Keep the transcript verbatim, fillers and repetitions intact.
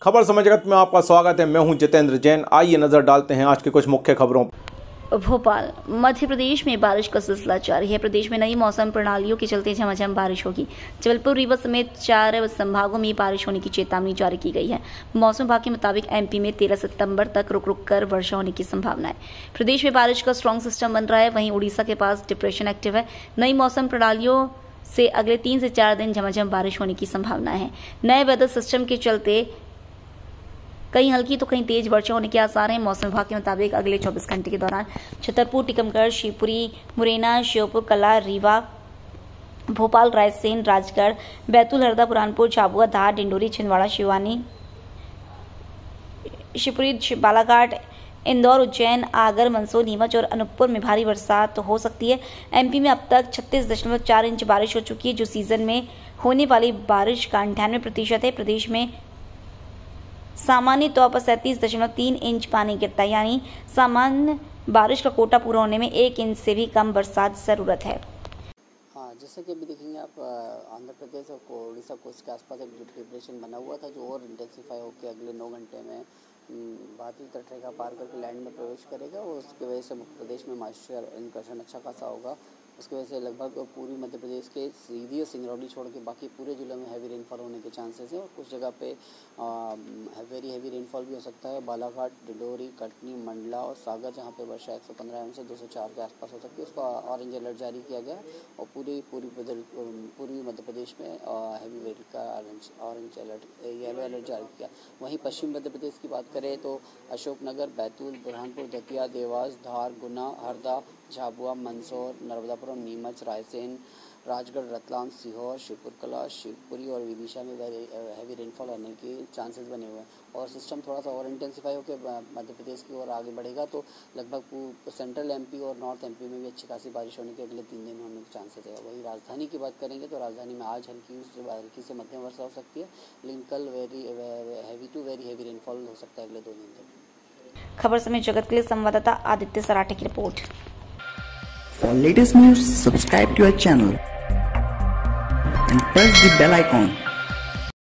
खबर समय जगत में आपका स्वागत है। मैं हूं जितेंद्र जैन। आइए नजर डालते हैं आज की कुछ मुख्य खबरों। भोपाल मध्य प्रदेश में बारिश का सिलसिला जारी है। प्रदेश में नई मौसम प्रणालियों के चलते झमाझम बारिश होगी। जबलपुर, रीवा समेत चार संभागों में बारिश होने की चेतावनी जारी की गई है। मौसम विभाग के मुताबिक एमपी में तेरह सितंबर तक रुक रुक कर वर्षा होने की संभावना है। प्रदेश में बारिश का स्ट्रॉन्ग सिस्टम बन रहा है। वहीं उड़ीसा के पास डिप्रेशन एक्टिव है। नई मौसम प्रणालियों से अगले तीन से चार दिन झमाझम बारिश होने की संभावना है। नए वेदर सिस्टम के चलते कहीं हल्की तो कहीं तेज वर्षा होने के आसार हैं। मौसम विभाग के मुताबिक अगले चौबीस घंटे के दौरान छतरपुर, टीकमगढ़, शिवपुरी, मुरैना, श्योपुर कला, रीवा, भोपाल, रायसेन, राजगढ़, बैतूल, हरदा, बुरहानपुर, झाबुआ, धार, डिंडोरी, छिंदवाड़ा, शिवानी, शिवपुरी, बालाघाट, इंदौर, उज्जैन, आगर, मंदसौर, नीमच और अनूपपुर में भारी बरसात तो हो सकती है। एमपी में अब तक छत्तीस दशमलव चार इंच बारिश हो चुकी है, जो सीजन में होने वाली बारिश का अंठानवे प्रतिशत है। प्रदेश में सामान्य तौर पर सैंतीस दशमलव तीन इंच पानी गिरता है, यानी सामान्य बारिश का कोटा पूरा होने में एक इंच से भी कम बरसात जरूरत है। हाँ, जैसे कि अभी देखेंगे आप, आंध्र प्रदेश और उड़ीसा कोस्ट के आसपास एक डिप्रेशन बना हुआ था, जो और इंटेंसिफाई होकर अगले नौ घंटे में भारतीय तटरेखा पार करके लैंड में प्रवेश करेगा और उसकी वजह से प्रदेश में मॉइस्चर इनकर्शन अच्छा खासा होगा। उसकी वजह से लगभग पूरी मध्य प्रदेश के सीधी और सिंगरौली छोड़ के बाकी पूरे जिलों में हैवी रेनफॉल होने के चांसेस हैं और कुछ जगह पे वेरी हैवी रेनफॉल भी हो सकता है। बालाघाट, डिंडोरी, कटनी, मंडला और सागर, जहाँ पे वर्षा एक सौ पंद्रह एम से दो सौ चार के आसपास हो सकती है, उसका ऑरेंज अलर्ट जारी किया गया और पूरी पूरी पूर्वी मध्य प्रदेश में हैवी रेन का orange orange alert yellow alert जारी किया। वहीं पश्चिम मध्य प्रदेश की बात करें तो अशोकनगर, बैतूल, बुरहानपुर, दतिया, देवास, धार, गुना, हरदा, झाबुआ, मंदसौर, नर्मदापुरम, नीमच, रायसेन, राजगढ़, रतलाम, सीहोर, शिवपुर कला, शिवपुरी और विदिशा में हैवी रेनफॉल होने के चांसेस बने हुए हैं और सिस्टम थोड़ा सा और इंटेंसिफाई होकर मध्य प्रदेश की ओर आगे बढ़ेगा तो लगभग सेंट्रल एमपी और नॉर्थ एमपी में भी अच्छी खासी बारिश होने के अगले तीन दिन होने के चांसेस है। वही राजधानी की बात करेंगे तो राजधानी में आज हल्की से हल्की से मध्यम वर्षा हो सकती है, लेकिन कल very heavy to very heavy rainfall हो सकता है अगले दो दिन तक। खबर समय जगत के लिए संवाददाता आदित्य सराठे की रिपोर्ट। For latest news, subscribe to our channel and press the bell icon.